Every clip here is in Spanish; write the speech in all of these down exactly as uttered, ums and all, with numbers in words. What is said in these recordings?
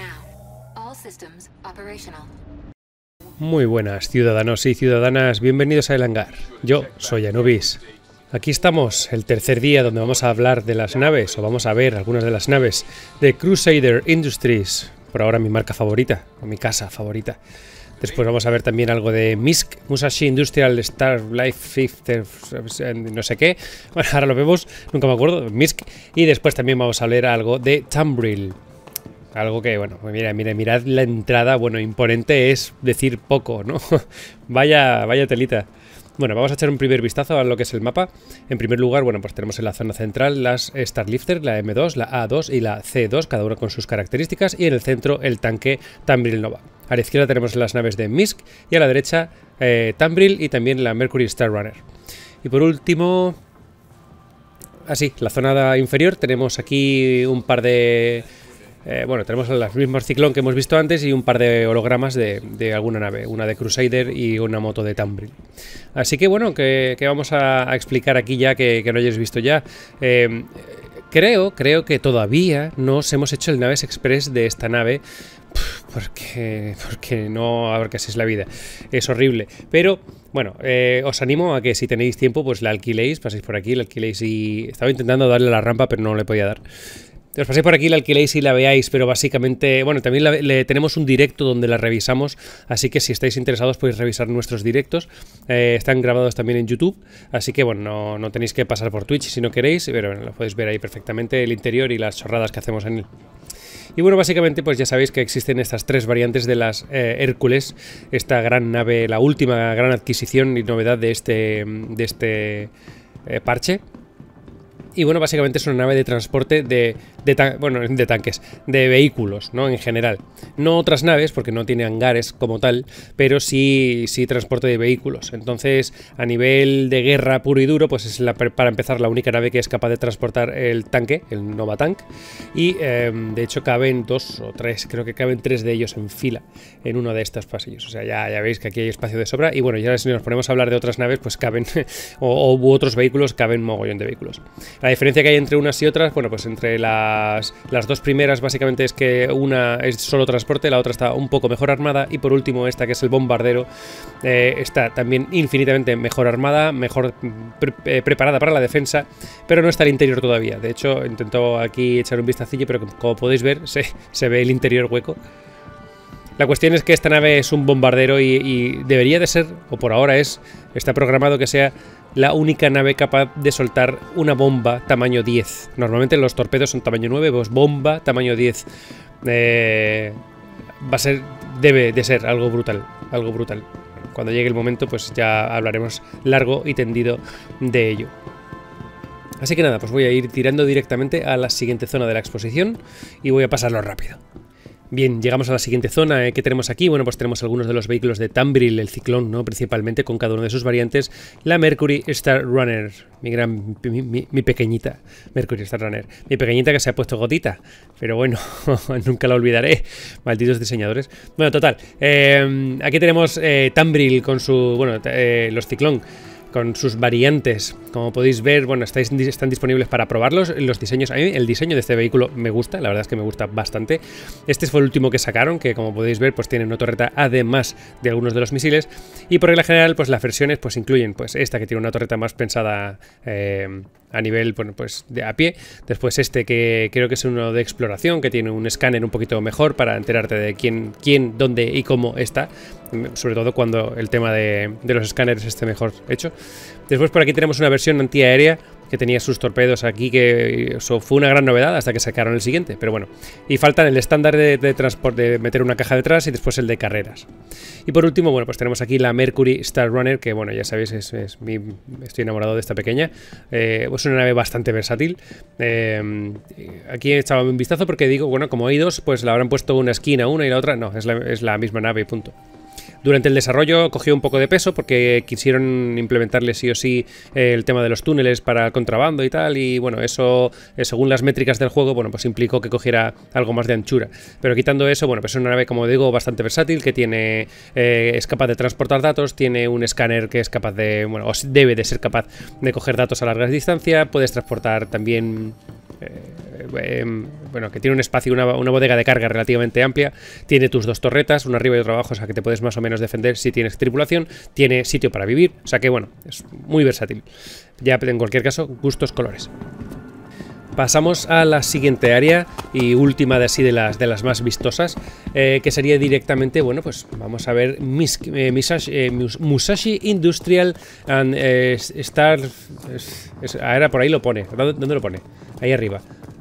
Muy buenas, ciudadanos y ciudadanas, bienvenidos a El Hangar. Yo soy Anubis. Aquí estamos, el tercer día donde vamos a hablar de las naves, o vamos a ver algunas de las naves de Crusader Industries, por ahora mi marca favorita, o mi casa favorita. Después vamos a ver también algo de M I S C, Musashi Industrial Star Life Fifth, no sé qué. Bueno, ahora lo vemos, nunca me acuerdo, M I S C. Y después también vamos a leer algo de Tumbril. Algo que, bueno, mira, mira, mirad la entrada, bueno, imponente es decir poco, ¿no? vaya, vaya telita. Bueno, vamos a echar un primer vistazo a lo que es el mapa. En primer lugar, bueno, pues tenemos en la zona central las Starlifter, la M dos, la A dos y la C dos, cada una con sus características, y en el centro el tanque Tumbril Nova. A la izquierda tenemos las naves de M I S C y a la derecha eh, Tumbril y también la Mercury Star Runner. Y por último, así, la zona inferior tenemos aquí un par de... Eh, bueno, tenemos los mismos Ciclón que hemos visto antes y un par de hologramas de, de alguna nave, una de Crusader y una moto de Tumbril. Así que bueno, que, que vamos a, a explicar aquí ya que, que no hayáis visto ya. Eh, creo, creo que todavía no os hemos hecho el Naves Express de esta nave. Porque, porque no, a ver qué así es la vida, es horrible, pero bueno, eh, os animo a que si tenéis tiempo pues la alquiléis, paséis por aquí, la alquiléis y... Estaba intentando darle la rampa pero no le podía dar. Os paséis por aquí, la alquiléis y la veáis, pero básicamente, bueno, también la, le, tenemos un directo donde la revisamos, así que si estáis interesados podéis revisar nuestros directos, eh, están grabados también en YouTube, así que bueno, no, no tenéis que pasar por Twitch si no queréis, pero bueno, lo podéis ver ahí perfectamente, el interior y las chorradas que hacemos en él. Y bueno, básicamente pues ya sabéis que existen estas tres variantes de las eh, Hércules, esta gran nave, la última gran adquisición y novedad de este, de este eh, parche. Y bueno, básicamente es una nave de transporte de, de, tan, bueno, de tanques, de vehículos, ¿no? En general. No otras naves, porque no tiene hangares como tal, pero sí, sí transporte de vehículos. Entonces, a nivel de guerra puro y duro, pues es la, para empezar la única nave que es capaz de transportar el tanque, el Nova Tank. Y eh, de hecho caben dos o tres, creo que caben tres de ellos en fila en uno de estos pasillos. O sea, ya, ya veis que aquí hay espacio de sobra. Y bueno, ya si nos ponemos a hablar de otras naves, pues caben, o, o u otros vehículos, caben mogollón de vehículos. La diferencia que hay entre unas y otras, bueno, pues entre las, las dos primeras básicamente es que una es solo transporte, la otra está un poco mejor armada y por último esta que es el bombardero eh, está también infinitamente mejor armada, mejor pre eh, preparada para la defensa, pero no está el interior todavía. De hecho, intento aquí echar un vistacillo, pero como podéis ver se, se ve el interior hueco. La cuestión es que esta nave es un bombardero y, y debería de ser, o por ahora es, está programado que sea la única nave capaz de soltar una bomba tamaño diez. Normalmente los torpedos son tamaño nueve, pues bomba tamaño diez. Eh, va a ser, debe de ser algo brutal, algo brutal. Cuando llegue el momento, pues ya hablaremos largo y tendido de ello. Así que nada, pues voy a ir tirando directamente a la siguiente zona de la exposición y voy a pasarlo rápido. Bien, llegamos a la siguiente zona. ¿eh? ¿Qué tenemos aquí? Bueno, pues tenemos algunos de los vehículos de Tumbril, el Ciclón, ¿no? Principalmente con cada una de sus variantes. La Mercury Star Runner, mi gran, mi, mi, mi pequeñita Mercury Star Runner. Mi pequeñita que se ha puesto gotita, pero bueno, nunca la olvidaré. Malditos diseñadores. Bueno, total. Eh, aquí tenemos eh, Tumbril con su, bueno, eh, los Ciclón, con sus variantes. Como podéis ver, bueno, estáis, están disponibles para probarlos. Los diseños, a mí el diseño de este vehículo me gusta, la verdad es que me gusta bastante. Este fue el último que sacaron, que como podéis ver, pues tiene una torreta además de algunos de los misiles. Y por regla general, pues las versiones pues incluyen pues esta que tiene una torreta más pensada eh, a nivel, bueno, pues de a pie. Después este que creo que es uno de exploración, que tiene un escáner un poquito mejor para enterarte de quién, quién, dónde y cómo está. Sobre todo cuando el tema de, de los escáneres esté mejor hecho. Después por aquí tenemos una versión antiaérea que tenía sus torpedos aquí, que eso fue una gran novedad hasta que sacaron el siguiente, pero bueno. Y faltan el estándar de, de transporte, de meter una caja detrás y después el de carreras. Y por último, bueno, pues tenemos aquí la Mercury Star Runner, que bueno, ya sabéis, es, es mi, estoy enamorado de esta pequeña. Eh, es una nave bastante versátil. Eh, aquí he echado un vistazo porque digo, bueno, como hay dos, pues la habrán puesto una esquina, una y la otra, no, es la, es la misma nave y punto. Durante el desarrollo cogió un poco de peso porque quisieron implementarle sí o sí eh, el tema de los túneles para el contrabando y tal, y bueno, eso eh, según las métricas del juego, bueno, pues implicó que cogiera algo más de anchura. Pero quitando eso, bueno, pues es una nave, como digo, bastante versátil, que tiene eh, es capaz de transportar datos, tiene un escáner que es capaz de, bueno, o debe de ser capaz de coger datos a largas distancias, puedes transportar también... Eh, eh, bueno, que tiene un espacio, una, una bodega de carga relativamente amplia, tiene tus dos torretas, una arriba y otra abajo, o sea que te puedes más o menos defender si tienes tripulación, tiene sitio para vivir, o sea que bueno, es muy versátil. Ya en cualquier caso, gustos, colores. Pasamos a la siguiente área y última de así de las, de las más vistosas, eh, que sería directamente, bueno, pues vamos a ver Mis, eh, Misashi, eh, Musashi Industrial and eh, Star... Es, es, ahora por ahí lo pone. ¿Dónde, ¿Dónde lo pone? Ahí arriba.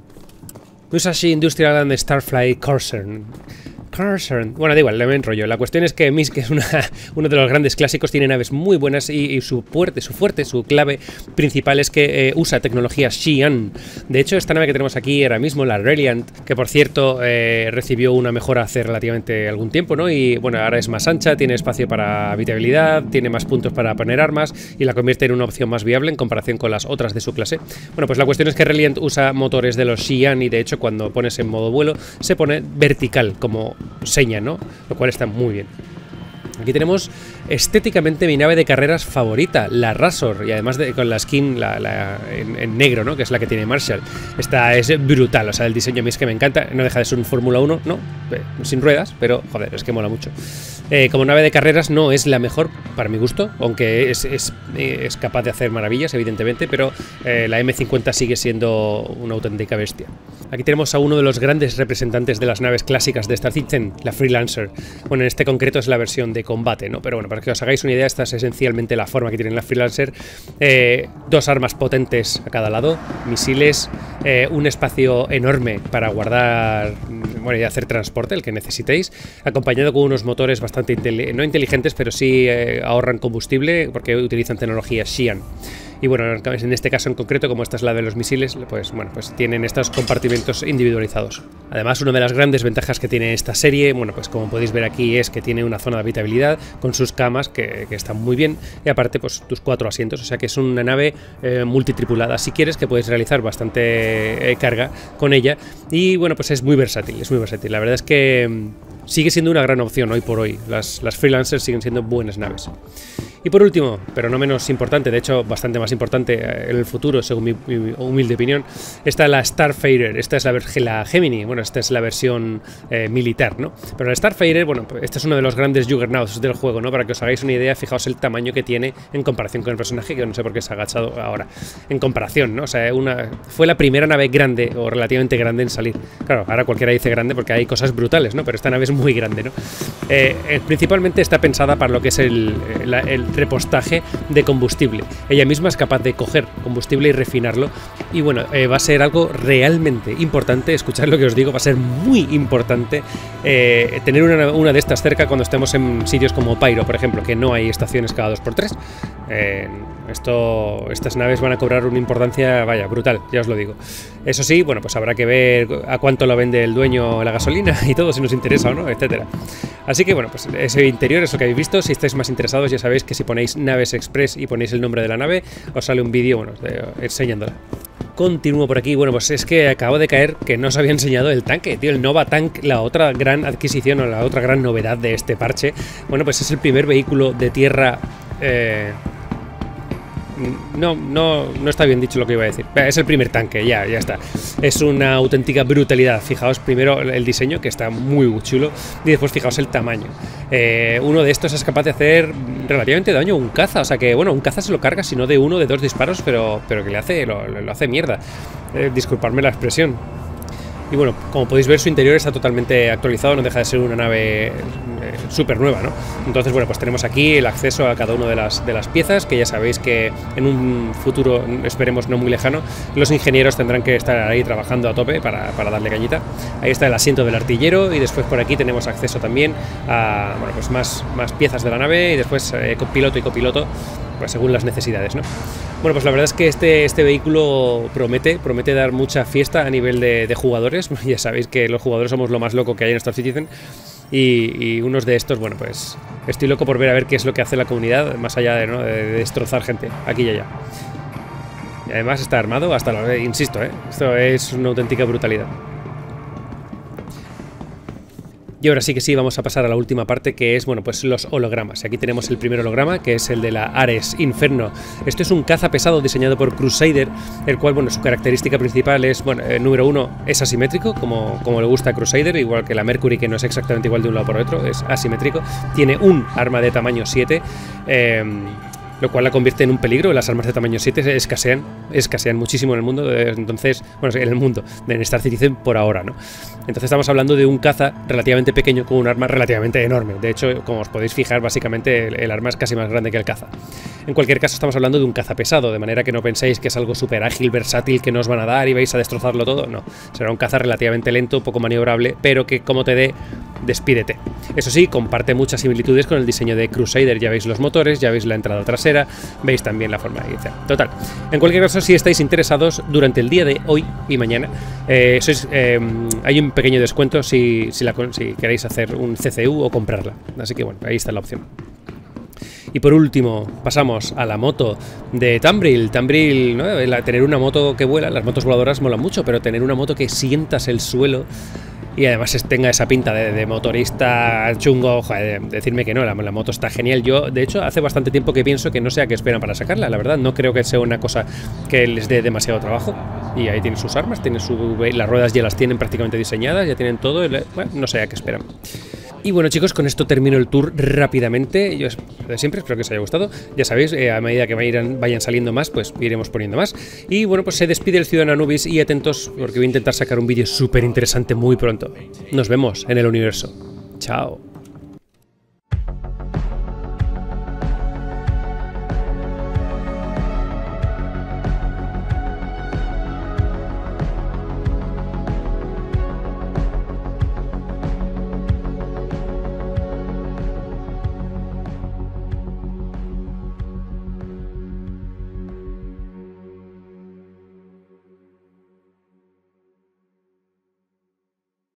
Musashi Industrial and Starflight Concern. Bueno, da igual, le me enrollo. La cuestión es que Mis, que es una, uno de los grandes clásicos, tiene naves muy buenas y, y su fuerte, su fuerte, su clave principal es que eh, usa tecnología Xi'an. De hecho, esta nave que tenemos aquí ahora mismo, la Reliant, que por cierto eh, recibió una mejora hace relativamente algún tiempo, ¿no? Y bueno, ahora es más ancha, tiene espacio para habitabilidad, tiene más puntos para poner armas y la convierte en una opción más viable en comparación con las otras de su clase. Bueno, pues la cuestión es que Reliant usa motores de los Xi'an y de hecho cuando pones en modo vuelo se pone vertical como seña, ¿no? Lo cual está muy bien. Aquí tenemos estéticamente mi nave de carreras favorita, la Razor, y además de, con la skin la, la, en, en negro, ¿no? Que es la que tiene Marshall. Esta es brutal, o sea, el diseño a mí es que me encanta, no deja de ser un Fórmula uno, ¿no? Eh, sin ruedas, pero joder, es que mola mucho. Eh, como nave de carreras no es la mejor para mi gusto, aunque es, es, es capaz de hacer maravillas, evidentemente, pero eh, la M cincuenta sigue siendo una auténtica bestia. Aquí tenemos a uno de los grandes representantes de las naves clásicas de Star Citizen, la Freelancer. Bueno, en este concreto es la versión de combate, ¿no? Pero bueno, para que os hagáis una idea, esta es esencialmente la forma que tiene la Freelancer. Eh, dos armas potentes a cada lado, misiles, eh, un espacio enorme para guardar, bueno, y hacer transporte, el que necesitéis, acompañado con unos motores bastante, inteli no inteligentes, pero sí eh, ahorran combustible porque utilizan tecnología Xi'an. Y bueno, en este caso en concreto, como esta es la de los misiles, pues bueno, pues tienen estos compartimentos individualizados. Además, una de las grandes ventajas que tiene esta serie, bueno, pues como podéis ver aquí, es que tiene una zona de habitabilidad con sus camas que, que están muy bien y aparte, pues tus cuatro asientos, o sea que es una nave eh, multitripulada. Si quieres, que puedes realizar bastante eh, carga con ella y bueno, pues es muy versátil, es muy versátil. La verdad es que mmm, sigue siendo una gran opción hoy por hoy. Las, las Freelancers siguen siendo buenas naves. Y por último, pero no menos importante, de hecho bastante más importante en el futuro, según mi, mi humilde opinión, está la Starfighter. Esta es la, la Gemini, bueno, esta es la versión eh, militar, ¿no? Pero la Starfighter, bueno, este es uno de los grandes juggernauts del juego, ¿no? Para que os hagáis una idea, fijaos el tamaño que tiene en comparación con el personaje, que no sé por qué se ha agachado ahora. En comparación, ¿no? O sea, una, fue la primera nave grande o relativamente grande en salir. Claro, ahora cualquiera dice grande porque hay cosas brutales, ¿no? Pero esta nave es muy grande, ¿no? Eh, eh, principalmente está pensada para lo que es el, el, el repostaje de combustible. Ella misma es capaz de coger combustible y refinarlo y bueno, eh, va a ser algo realmente importante, escuchad lo que os digo, va a ser muy importante eh, tener una, una de estas cerca cuando estemos en sitios como Pyro, por ejemplo, que no hay estaciones cada dos por tres. Eh, esto, estas naves van a cobrar una importancia, vaya, brutal, ya os lo digo. Eso sí, bueno, pues habrá que ver a cuánto lo vende el dueño la gasolina y todo, si nos interesa o no, etcétera. Así que bueno, pues ese interior es lo que habéis visto. Si estáis más interesados, ya sabéis que si ponéis Naves Express y ponéis el nombre de la nave, os sale un vídeo, bueno, de, enseñándola. Continúo por aquí. Bueno, pues es que acabo de caer que no os había enseñado el tanque, tío, el Nova Tank, la otra gran adquisición o la otra gran novedad de este parche. Bueno, pues es el primer vehículo de tierra... Eh, No, no, no está bien dicho lo que iba a decir. Es el primer tanque, ya, ya está. Es una auténtica brutalidad. Fijaos primero el diseño, que está muy chulo, y después fijaos el tamaño. Eh, uno de estos es capaz de hacer relativamente daño a un caza. O sea que, bueno, un caza se lo carga, si no de uno, de dos disparos, pero, pero que le hace, lo, lo hace mierda. Eh, disculpadme la expresión. Y bueno, como podéis ver, su interior está totalmente actualizado, no deja de ser una nave eh, súper nueva, ¿no? Entonces, bueno, pues tenemos aquí el acceso a cada una de las, de las piezas, que ya sabéis que en un futuro, esperemos no muy lejano, los ingenieros tendrán que estar ahí trabajando a tope para, para darle cañita. Ahí está el asiento del artillero y después por aquí tenemos acceso también a, bueno, pues más, más piezas de la nave y después eh, piloto y copiloto, pues según las necesidades, ¿no? Bueno, pues la verdad es que este, este vehículo promete, promete dar mucha fiesta a nivel de, de jugadores. Ya sabéis que los jugadores somos lo más loco que hay en Star Citizen. Y, y unos de estos, bueno, pues estoy loco por ver a ver qué es lo que hace la comunidad, más allá de, ¿no? de, de destrozar gente, aquí y allá. Y además está armado hasta lo, insisto, ¿eh? Esto es una auténtica brutalidad. Y ahora sí que sí, vamos a pasar a la última parte, que es, bueno, pues los hologramas. Aquí tenemos el primer holograma, que es el de la Ares Inferno. Esto es un caza pesado diseñado por Crusader, el cual, bueno, su característica principal es, bueno, eh, número uno, es asimétrico, como, como le gusta a Crusader, igual que la Mercury, que no es exactamente igual de un lado por otro, es asimétrico. Tiene un arma de tamaño siete, eh, lo cual la convierte en un peligro. Las armas de tamaño siete escasean, escasean muchísimo en el mundo, entonces, bueno, en el mundo, en Star Citizen por ahora, ¿no? Entonces estamos hablando de un caza relativamente pequeño con un arma relativamente enorme. De hecho, como os podéis fijar, básicamente el, el arma es casi más grande que el caza. En cualquier caso, estamos hablando de un caza pesado, de manera que no penséis que es algo súper ágil, versátil, que no os van a dar y vais a destrozarlo todo. No, será un caza relativamente lento, poco maniobrable, pero que como te dé, despídete. Eso sí, comparte muchas similitudes con el diseño de Crusader. Ya veis los motores, ya veis la entrada trasera, veis también la forma de iniciar. Total. En cualquier caso, si estáis interesados, durante el día de hoy y mañana, eh, sois, eh, hay un pequeño descuento si, si, la, si queréis hacer un C C U o comprarla. Así que bueno, ahí está la opción. Y por último, pasamos a la moto de Tambril. Tambril, ¿no? La, tener una moto que vuela, las motos voladoras molan mucho, pero tener una moto que sientas el suelo y además tenga esa pinta de, de motorista chungo, joder, decirme que no, la, la moto está genial. Yo, de hecho, hace bastante tiempo que pienso que no sé a qué esperan para sacarla, la verdad. No creo que sea una cosa que les dé demasiado trabajo. Y ahí tienen sus armas, tienen su, las ruedas ya las tienen prácticamente diseñadas, ya tienen todo. Bueno, no sé a qué esperan. Y bueno, chicos, con esto termino el tour rápidamente. Yo de siempre espero que os haya gustado. Ya sabéis, eh, a medida que vayan, vayan saliendo más, pues iremos poniendo más. Y bueno, pues se despide el Ciudadano Anubis y atentos porque voy a intentar sacar un vídeo súper interesante muy pronto. Nos vemos en el universo. Chao.